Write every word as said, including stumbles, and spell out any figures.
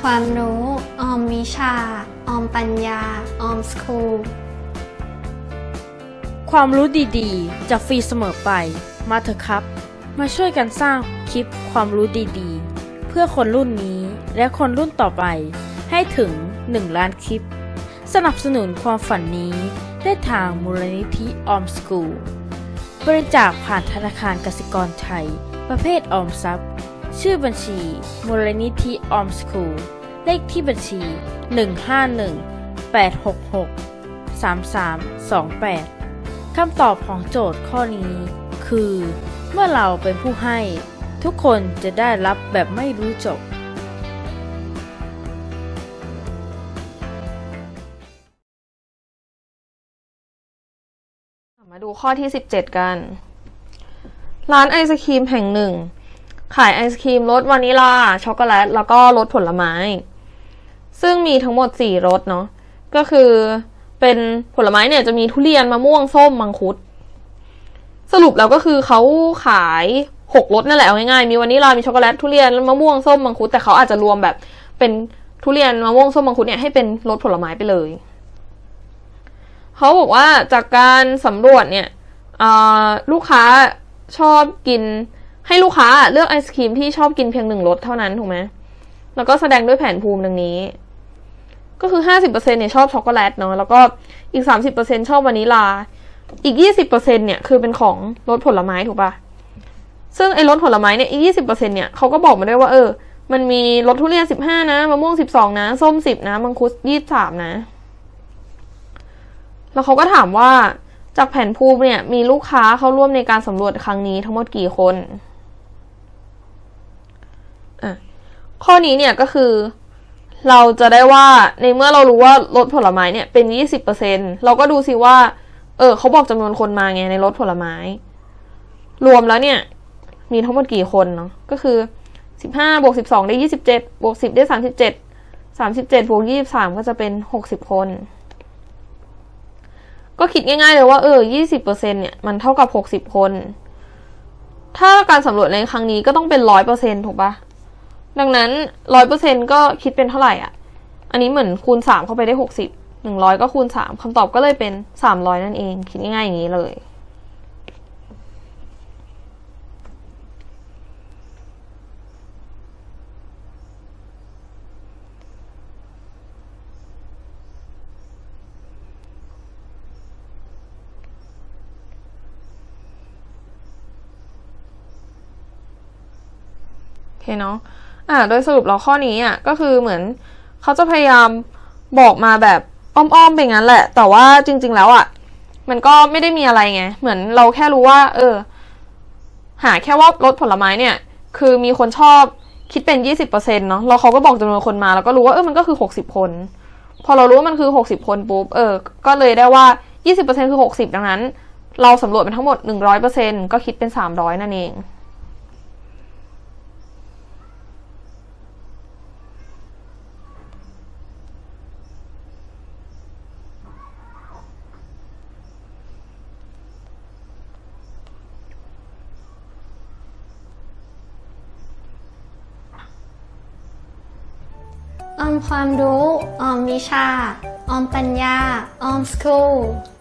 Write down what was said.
ความรู้ออมวิชาออมปัญญาออมสคูลความรู้ดีๆจะฟรีเสมอไปมาเถอะครับมาช่วยกันสร้างคลิปความรู้ดีๆเพื่อคนรุ่นนี้และคนรุ่นต่อไปให้ถึงหนึ่งล้านคลิปสนับสนุนความฝันนี้ได้ทางมูลนิธิออมสกูลบริจาคผ่านธนาคารกสิกรไทยประเภทออมทรัพย์ชื่อบัญชีมูลนิธิออมสกูลเลขที่บัญชีหนึ่ง ห้า หนึ่ง แปด หก หก สาม สาม สอง แปดคำตอบของโจทย์ข้อนี้คือเมื่อเราเป็นผู้ให้ทุกคนจะได้รับแบบไม่รู้จบมาดูข้อที่สิบเจ็ดกันร้านไอศครีมแห่งหนึ่งขายไอศครีมรสวานิลาช็อกโกแลตแล้วก็รสผลไม้ซึ่งมีทั้งหมดสี่รสเนาะก็คือเป็นผลไม้เนี่ยจะมีทุเรียนมะม่วงส้มมังคุดสรุปแล้วก็คือเขาขายหกรสนั่นแหละเอาง่ายๆมีวานิลามีช็อกโกแลตทุเรียนมะม่วงส้มมังคุดแต่เขาอาจจะรวมแบบเป็นทุเรียนมะม่วงส้มมังคุดเนี่ยให้เป็นรสผลไม้ไปเลยเขาบอกว่าจากการสำรวจเนี่ยลูกค้าชอบกินให้ลูกค้าเลือกไอศครีมที่ชอบกินเพียงหนึ่งรสเท่านั้นถูกไหมแล้วก็แสดงด้วยแผนภูมิดังนี้ก็คือ ห้าสิบเปอร์เซ็นต์ เนี่ยชอบช็อกโกแลตเนาะแล้วก็อีก สามสิบเปอร์เซ็นต์ ชอบวานิลาอีก ยี่สิบเปอร์เซ็นต์ เนี่ยคือเป็นของรสผลไม้ถูกปะซึ่งไอ้รสผลไม้เนี่ยอีก ยี่สิบเปอร์เซ็นต์ เนี่ยเขาก็บอกมาด้วยว่าเออมันมีรสทุเรียนสิบห้านะมะม่วงสิบสองนะส้มสิบนะมังคุดยี่สิบสามนะแล้วเขาก็ถามว่าจากแผนภูมิเนี่ยมีลูกค้าเข้าร่วมในการสำรวจครั้งนี้ทั้งหมดกี่คนอ่ะข้อนี้เนี่ยก็คือเราจะได้ว่าในเมื่อเรารู้ว่ารสผลไม้เนี่ยเป็น ยี่สิบเปอร์เซ็นต์ เราก็ดูสิว่าเออเขาบอกจำนวนคนมาไงในรสผลไม้รวมแล้วเนี่ยมีทั้งหมดกี่คนเนาะก็คือสิบห้าบวกสิบสองได้ยี่สิบเจ็ดบวกสิบได้สามสิบเจ็ด สามสิบเจ็ดบวกยี่สิบสามก็จะเป็นหกสิบคนก็คิดง่ายๆเลยว่าเออ ยี่สิบเปอร์เซ็นต์ เนี่ยมันเท่ากับหกสิบคนถ้าการสำรวจในครั้งนี้ก็ต้องเป็น หนึ่งร้อยเปอร์เซ็นต์ ถูกปะดังนั้น หนึ่งร้อยเปอร์เซ็นต์ ก็คิดเป็นเท่าไหร่อ่ะอันนี้เหมือนคูณสามเข้าไปได้หกสิบ หนึ่งร้อยก็คูณสามคำตอบก็เลยเป็นสามร้อยนั่นเองคิดง่ายๆอย่างนี้เลยโอเคเนาะอ่าโดยสรุปเราข้อนี้อ่ะก็คือเหมือนเขาจะพยายามบอกมาแบบอ้อมๆไปงั้นแหละแต่ว่าจริงๆแล้วอ่ะมันก็ไม่ได้มีอะไรไงเหมือนเราแค่รู้ว่าเออหาแค่ว่ารสผลไม้เนี่ยคือมีคนชอบคิดเป็น ยี่สิบเปอร์เซ็นต์ เนาะแล้วเขาก็บอกจำนวนคนมาแล้วก็รู้ว่าเออมันก็คือหกสิบคนพอเรารู้ว่ามันคือหกสิบคนปุ๊บเออก็เลยได้ว่า ยี่สิบเปอร์เซ็นต์ คือหกสิบดังนั้นเราสำรวจเป็นทั้งหมด หนึ่งร้อยเปอร์เซ็นต์ ก็คิดเป็นสามร้อยนั่นเองออมความรู้ออมวิชาออมปัญญาออมสคูล